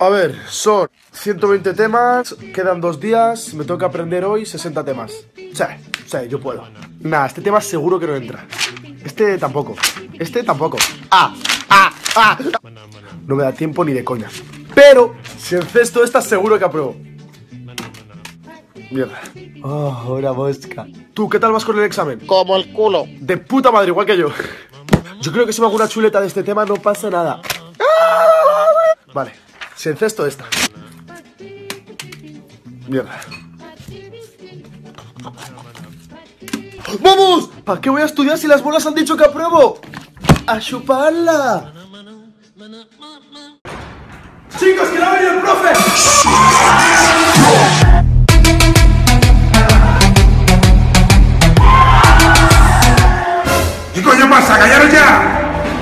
A ver, son 120 temas, quedan 2 días, me toca aprender hoy 60 temas. Sí, yo puedo. Nah, este tema seguro que no entra. Este tampoco. Este tampoco. No me da tiempo ni de coña. Pero, si encesto esta seguro que apruebo. Mierda. Oh, una mosca. ¿Tú qué tal vas con el examen? Como el culo. De puta madre, igual que yo. Yo creo que si me hago una chuleta de este tema no pasa nada. Vale, si encesto esta. Mierda. ¡Vamos! ¿Para qué voy a estudiar si las bolas han dicho que apruebo? ¡A chuparla! ¡Chicos, que no ha venido el profe! ¿Qué coño pasa? ¡Callaros ya!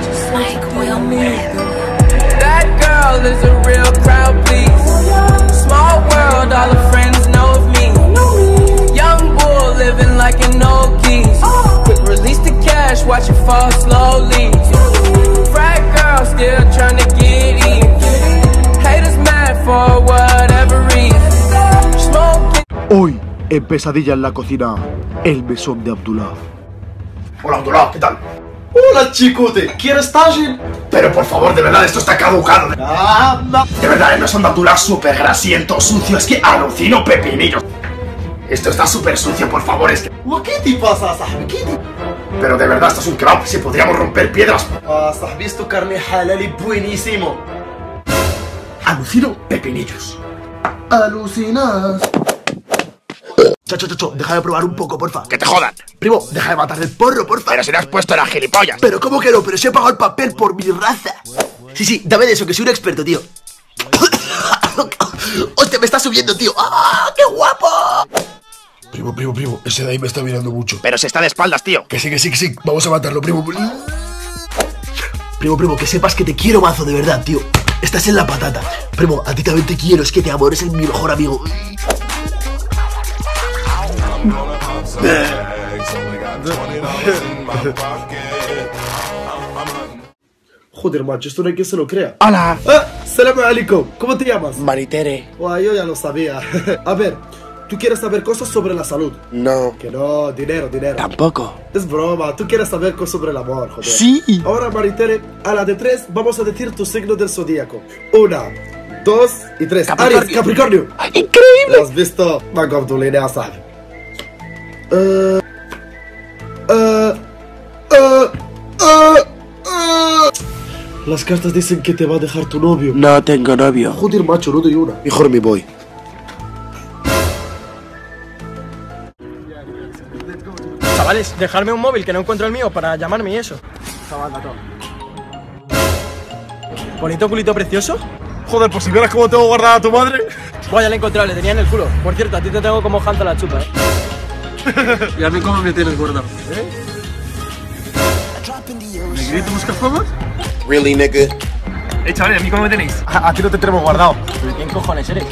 That girl is a real crowd, please. Small world, all her friends know of me. Young bull living like an old geese. Quick release the cash, watch it fall slowly. Frat girl still trying to get in. Haters mad for whatever reason. Smoking. Hoy, en Pesadilla en la cocina, el mesón de Abdullah. Hola, Abdullah, ¿qué tal? Hola, chicote, ¿quieres Tajin? Pero por favor, de verdad, esto está caducado. De verdad, no son de Abdullah súper grasiento, sucio, es que alucino pepinillos. Esto está súper sucio, por favor, es que... ¿Qué te pasa, Sahbi? ¿Qué te... Pero de verdad, esto es un kebab, si podríamos romper piedras. Sahbi, es tu carne halal y buenísimo. Alucino pepinillos. Alucinas. Chacho, deja de probar un poco, porfa. ¡Que te jodan! Primo, deja de matar el porro, porfa. Pero si le has puesto las gilipollas. Pero ¿cómo que no? Pero si he pagado el papel por mi raza. Sí, dame de eso, que soy un experto, tío. Hostia, me está subiendo, tío. ¡Ah, qué guapo! Primo, ese de ahí me está mirando mucho. Pero se está de espaldas, tío. Que sí, vamos a matarlo, primo. Primo, que sepas que te quiero mazo, de verdad, tío. Estás en la patata. Primo, a ti también te quiero, es que te amo, eres mi mejor amigo. Joder, macho, esto no hay quien se lo crea. Hola. Salam alaikum, ¿cómo te llamas? Maritere. Yo ya lo sabía. A ver, tú quieres saber cosas sobre la salud. No. Que no, dinero. Tampoco. Es broma, tú quieres saber cosas sobre el amor, joder. Sí. Ahora, Maritere, a la de 3 vamos a decir tu signo del zodíaco. 1, 2 y 3. Capricornio. Aries, Capricornio. ¡Increíble! ¿Lo has visto? Venga, Abdullah, ya sabes. Las cartas dicen que te va a dejar tu novio. No tengo novio. Joder, macho, no doy una. Mejor me voy. Chavales, dejarme un móvil que no encuentro el mío para llamarme y eso. ¿Bonito culito precioso? Joder, pues si vieras cómo tengo guardada a tu madre. Buah, ya la he encontrado, le tenía en el culo. Por cierto, a ti te tengo como Hanta la chupa, ¿Y a mí cómo me tienes guardado? ¿Negrito busca fama? Really, nigga. Chavales, ¿a mí cómo me tenéis? A ti no te tenemos guardado. ¿Pero quién cojones eres?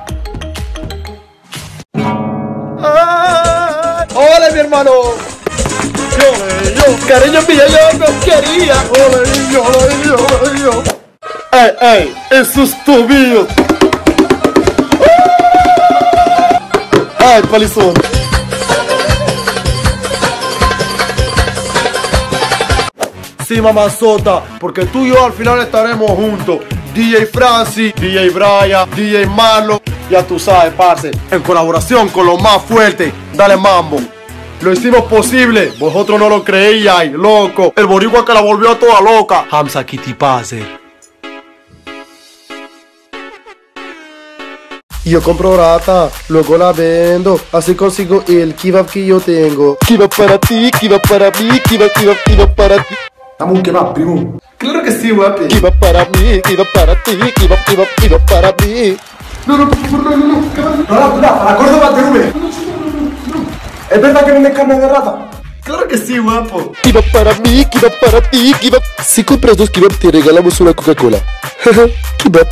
¡Hola, mi hermano! Yo, cariño mío, yo no quería. ¡Hola, yo! ¡Ey! ¡Esos tobillos! ¡Ay, palizón! Sí, mamazota, porque tú y yo al final estaremos juntos. DJ Francis, DJ Brian, DJ Marlon. Ya tú sabes, parce, en colaboración con los más fuertes. Dale mambo. Lo hicimos posible, vosotros no lo creíais, loco. El boricua que la volvió toda loca. Hamza Kitty Pase. Yo compro rata, luego la vendo, así consigo el kebab que yo tengo. Kebab para ti, kebab para mí, kebab para ti. Dame un kebab, primo. Claro que sí, guapi. Kebab para mí, kebab para ti, kebab para mí. No. Abdullah, para Córdoba TV. ¿Es verdad que venden carne de rata? Claro que sí, guapo. Kebab para mí, kebab para ti, kebab. Si compras 2 kebab te regalamos una Coca-Cola. Kebab.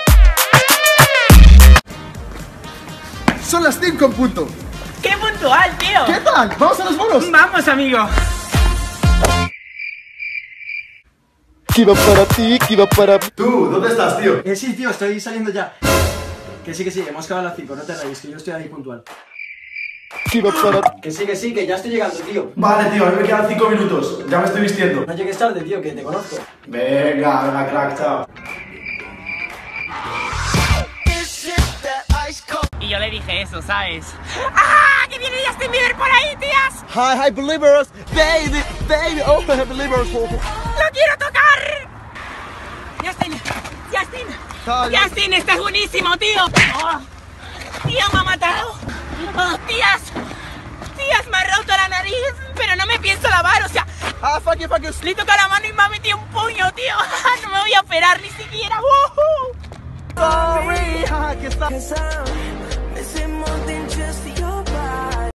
Son las 5 en punto. ¡Qué puntual, tío! ¿Qué tal? ¿Vamos a los bolos? ¡Vamos, amigo! que iba para ti, que iba para mí. Tú, ¿dónde estás, tío? Sí, tío, estoy saliendo ya. Que sí, hemos quedado a las 5, no te rayes, que yo estoy ahí puntual. Que iba para Que sí, que ya estoy llegando, tío. Vale, tío, a mí me quedan 5 minutos. Ya me estoy vistiendo. No llegues tarde, tío, que te conozco. Venga, crack, chao. Y yo le dije eso, ¿sabes? ¡Ah! ¡Que viene Justin Bieber por ahí, tías! Hi, believers, baby, oh, believers. ¡Lo quiero tocar! Justin, estás buenísimo, tío. Oh, tío, me ha matado. Oh, tías, me ha roto la nariz, pero no me pienso lavar, o sea. Fuck you. Le toca la mano y me ha metido un puño, tío. No me voy a operar ni siquiera. ¡Woohoo! Sorry, que está.